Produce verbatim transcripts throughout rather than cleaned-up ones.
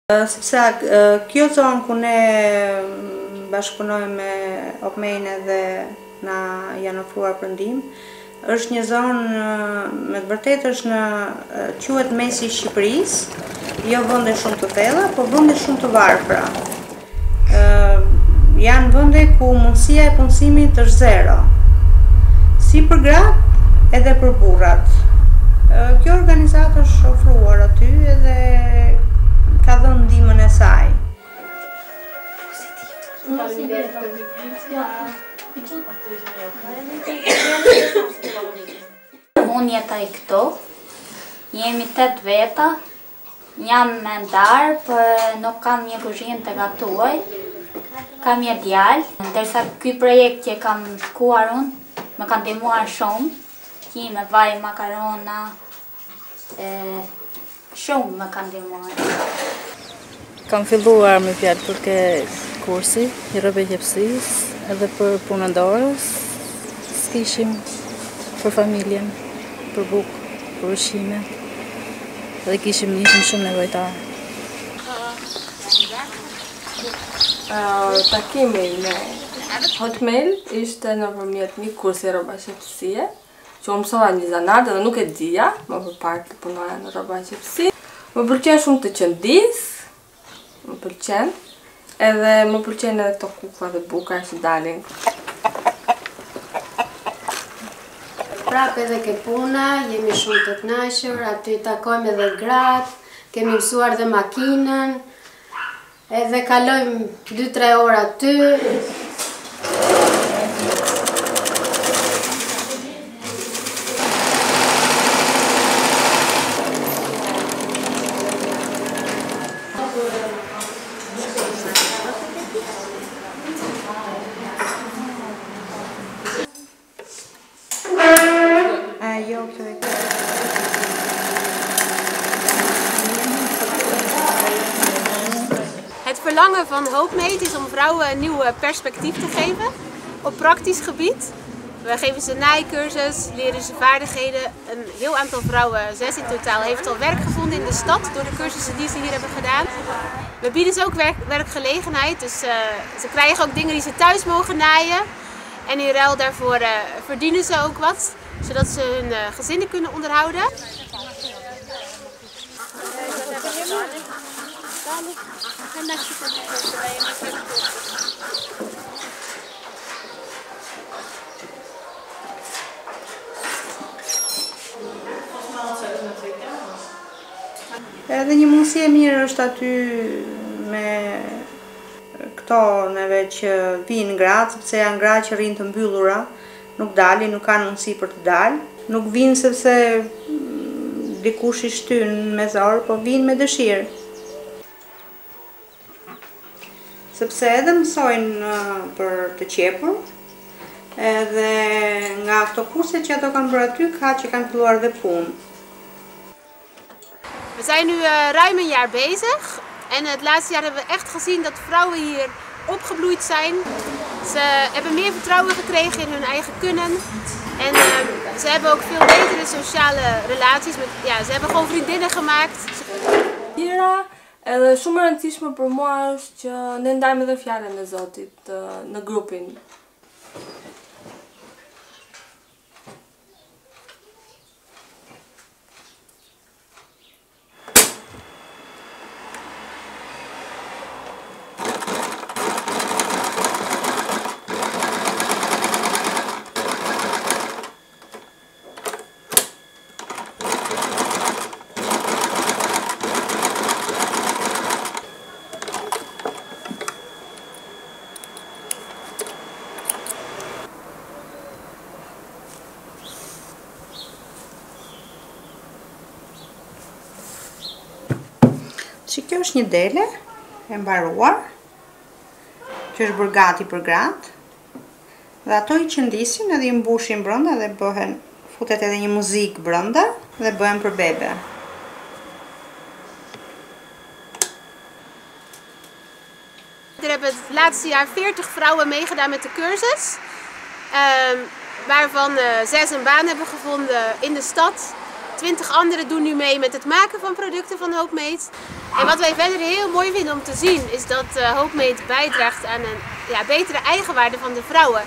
Sepse kjo zonë ku ne bashkëpunojmë me Hopmade dhe na janë ofruar për ndihmë, është një zonë me të vërtetë është në quhet mesi i Shqipërisë, jo vende shumë të thella, por vende shumë të varfra. Janë vende ku mundësia e punësimit është zero, si për gratë edhe për burrat. Kjo organizatë është ofruar aty edhe ka dhënë ndihmën e saj. Unë jetoj këtu, jemi tet veta, jam me ndarë, për nuk kam një kuzhinë të gatuaj, kam një djalë, ndërsa ky projekt që kam shkuar unë, më kanë ndihmuar shumë, ki me vaj makarona, e, shumë më kanë ndihmuar. Kam filluar me fjalë për ke kursi i rrobëqepsisë edhe për punën dorës, s'kishim për familjen, për bukë, për ushqime, dhe kishim ishim shumë nevojtar. Uh, takimi me Hopmade ishte nëpërmjet një kursi rrobëqepsie, që unë mësova një zanat dhe nuk e dija, më përpara të punoja në rrobëqepsi. Më pëlqen shumë të qëndis, më pëlqen, edhe më pëlqen edhe këto kuklla dhe buka që dalin. Prapë edhe ke puna, jemi shumë të kënaqur, aty takojmë edhe gratë, kemi mësuar dhe makinën, edhe kalojmë dy tre orë aty. Het verlangen van Hopmade is om vrouwen een nieuw perspectief te geven op praktisch gebied. We geven ze naaicursus, leren ze vaardigheden. Een heel aantal vrouwen, zes in totaal, heeft al werk gevonden in de stad door de cursussen die ze hier hebben gedaan. We bieden ze ook werk, werkgelegenheid, dus uh, ze krijgen ook dingen die ze thuis mogen naaien. En in ruil daarvoor uh, verdienen ze ook wat, zodat ze hun uh, gezinnen kunnen onderhouden. Edhe një mundësi e mirë është aty me këto neve që vinë gratë, sepse janë gratë që rrinë të mbyllura, nuk dalin, nuk kanë mundësi për të dalë. Nuk vinë sepse dikush i shtyn me zor, po vinë me dëshirë. Sepse edhe mësojnë për të qepur, edhe nga ato kurse që ato kanë bërë aty, ka që kanë filluar dhe punë. We zijn nu uh, ruim een jaar bezig en het laatste jaar hebben we echt gezien dat vrouwen hier opgebloeid zijn. Ze hebben meer vertrouwen gekregen in hun eigen kunnen en uh, ze hebben ook veel betere sociale relaties. Met, ja, ze hebben gewoon vriendinnen gemaakt. Tjera, edhe shumë e rëndësishme për mua është që ne ndajmë edhe fjalën e Zotit në grupin. Që kjo është një dele e mbaruar, që është bërë gati për gratë, dhe ato i qëndisin edhe i mbushin brenda dhe bëhen, futet edhe një muzikë brenda dhe bëhen për bebe. Er hebben het laatste jaar veertig vrouwen meegedaan met de cursus, uh, waarvan uh, zes een baan hebben gevonden in de stad. twintig anderen doen nu mee met het maken van producten van Hopmade. En wat wij verder heel mooi vinden om te zien is dat uh, HopeMate bijdraagt aan een ja, betere eigenwaarde van de vrouwen.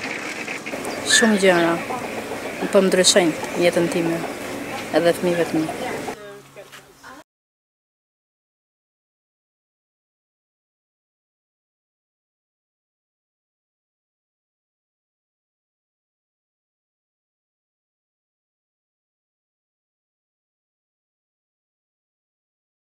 Shumë gjëra po më ndryshojnë jetën time edhe fëmijëve të mi.